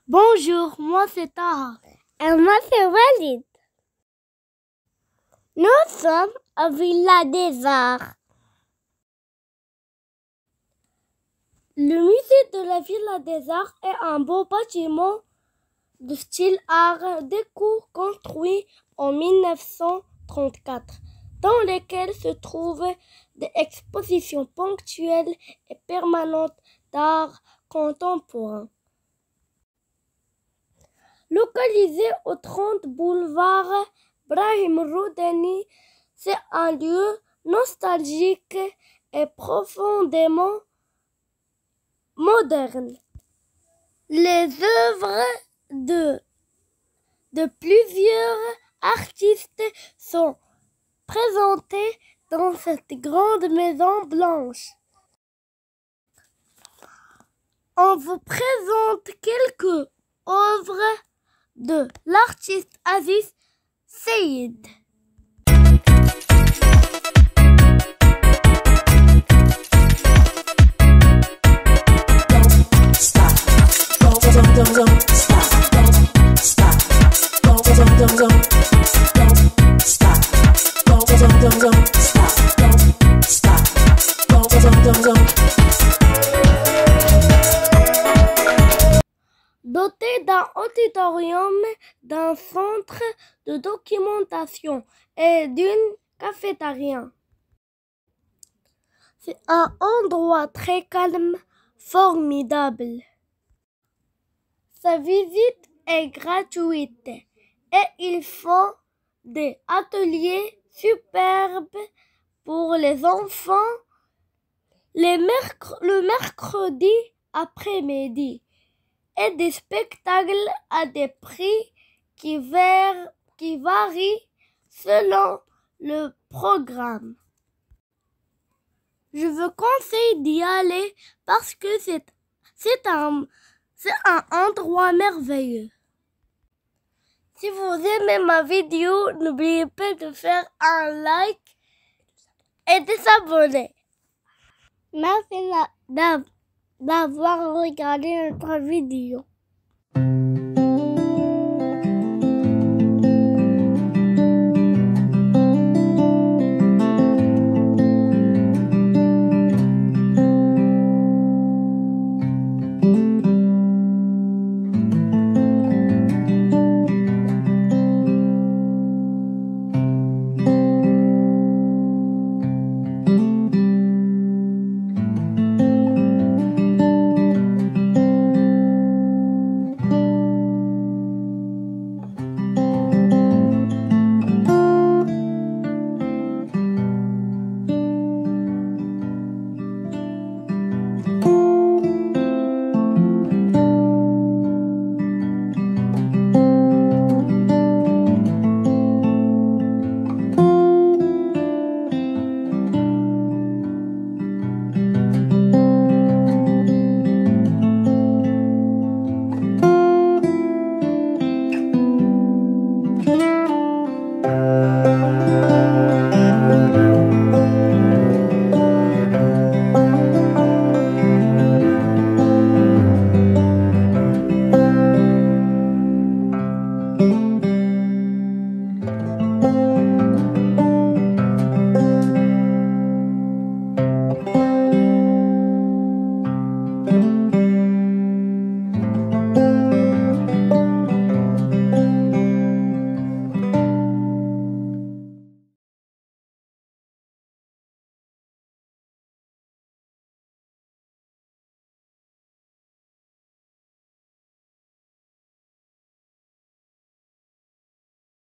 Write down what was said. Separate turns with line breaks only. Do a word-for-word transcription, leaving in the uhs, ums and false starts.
Bonjour, moi c'est Taha.
Et moi c'est Walid. Nous sommes à Villa des Arts.
Le musée de la Villa des Arts est un beau bâtiment de style art déco construit en mille neuf cent trente-quatre, dans lequel se trouvent des expositions ponctuelles et permanentes d'art contemporain. Localisé au trente boulevard Brahim Roudani, c'est un lieu nostalgique et profondément moderne. Les œuvres de, de plusieurs artistes sont présentées dans cette grande maison blanche. On vous présente quelques œuvres de l'artiste Aziz Saïd. Doté d'un auditorium, d'un centre de documentation et d'une cafétéria. C'est un endroit très calme, formidable. Sa visite est gratuite et ils font des ateliers superbes pour les enfants les mercr- le mercredi après-midi et des spectacles à des prix qui, ver- qui varient selon le programme. Je vous conseille d'y aller parce que c'est, c'est, un, c'est un endroit merveilleux. Si vous aimez ma vidéo, n'oubliez pas de faire un like et de s'abonner.
Merci d'avoir regardé notre vidéo.